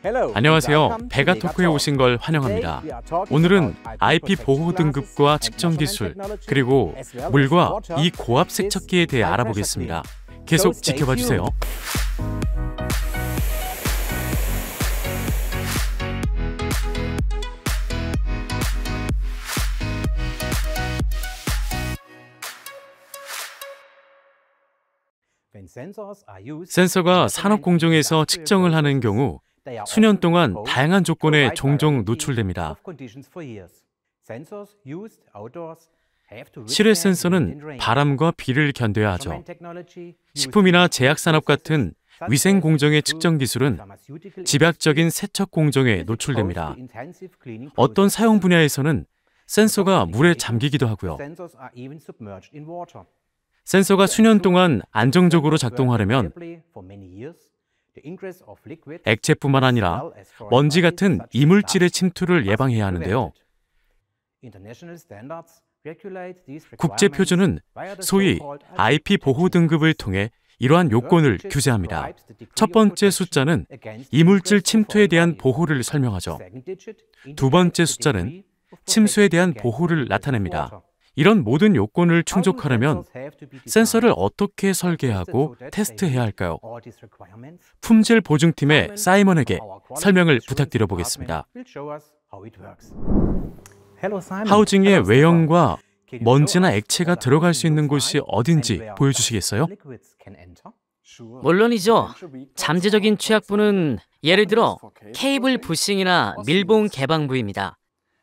안녕하세요. 베가토크에 오신 걸 환영합니다. 오늘은 IP 보호 등급과 측정 기술, 그리고 물과 이 고압 세척기에 대해 알아보겠습니다. 계속 지켜봐 주세요. 센서가 산업 공정에서 측정을 하는 경우 수년 동안 다양한 조건에 종종 노출됩니다. 실외 센서는 바람과 비를 견뎌야 하죠. 식품이나 제약산업 같은 위생 공정의 측정 기술은 집약적인 세척 공정에 노출됩니다. 어떤 사용 분야에서는 센서가 물에 잠기기도 하고요. 센서가 수년 동안 안정적으로 작동하려면 액체뿐만 아니라 먼지 같은 이물질의 침투를 예방해야 하는데요. 국제 표준은 소위 IP 보호 등급을 통해 이러한 요건을 규제합니다. 첫 번째 숫자는 이물질 침투에 대한 보호를 설명하죠. 두 번째 숫자는 침수에 대한 보호를 나타냅니다. 이런 모든 요건을 충족하려면 센서를 어떻게 설계하고 테스트해야 할까요? 품질 보증팀의 사이먼에게 설명을 부탁드려 보겠습니다. 하우징의 외형과 먼지나 액체가 들어갈 수 있는 곳이 어딘지 보여주시겠어요? 물론이죠. 잠재적인 취약부는 예를 들어 케이블 부싱이나 밀봉 개방 부위입니다.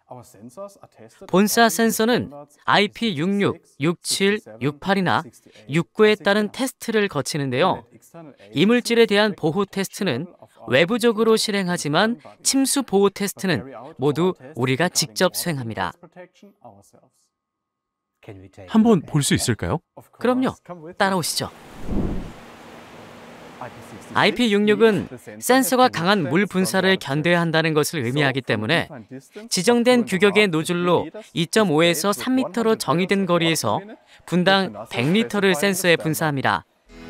본사 센서는 IP66, 67, 68이나 69에 따른 테스트를 거치는데요. 이물질에 대한 보호 테스트는 외부적으로 실행하지만 침수 보호 테스트는 모두 우리가 직접 수행합니다. 한번 볼 수 있을까요? 그럼요. 따라오시죠. IP66은 센서가 강한 물 분사를 견뎌야 한다는 것을 의미하기 때문에 지정된 규격의 노즐로 2.5에서 3m로 정의된 거리에서 분당 100리터를 센서에 분사합니다.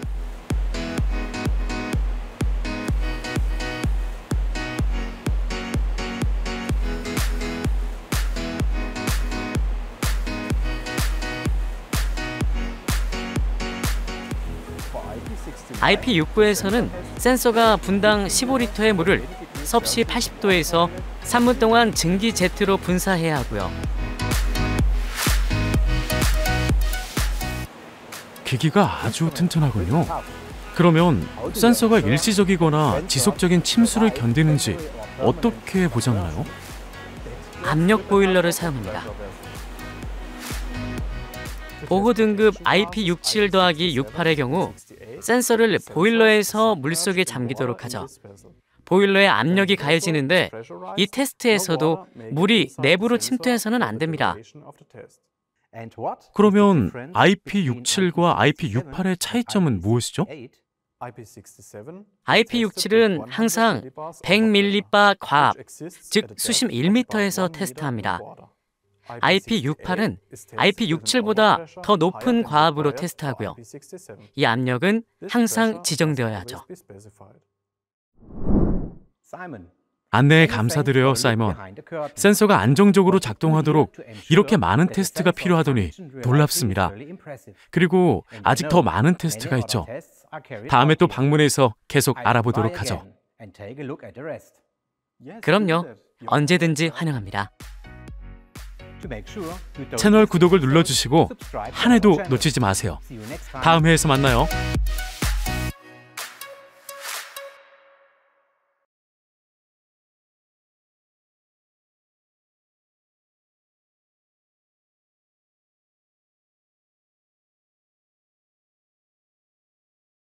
IP69에서는 센서가 분당 15리터의 물을 섭씨 80도에서 3분 동안 증기 제트로 분사해야 하고요. 기기가 아주 튼튼하군요. 그러면 센서가 일시적이거나 지속적인 침수를 견디는지 어떻게 보장하나요? 압력 보일러를 사용합니다. 보호 등급 IP67-68의 경우 센서를 보일러에서 물속에 잠기도록 하죠. 보일러에 압력이 가해지는데 이 테스트에서도 물이 내부로 침투해서는 안 됩니다. 그러면 IP67과 IP68의 차이점은 무엇이죠? IP67은 항상 100m바 과압, 즉 수심 1m에서 테스트합니다. IP68은 IP67보다 더 높은 과압으로 테스트하고요. 이 압력은 항상 지정되어야 하죠. 안내에 감사드려요, 사이먼. 센서가 안정적으로 작동하도록 이렇게 많은 테스트가 필요하더니 놀랍습니다. 그리고 아직 더 많은 테스트가 있죠. 다음에 또 방문해서 계속 알아보도록 하죠. 그럼요. 언제든지 환영합니다. 채널 구독을 눌러주시고 한 해도 놓치지 마세요. 다음 회에서 만나요.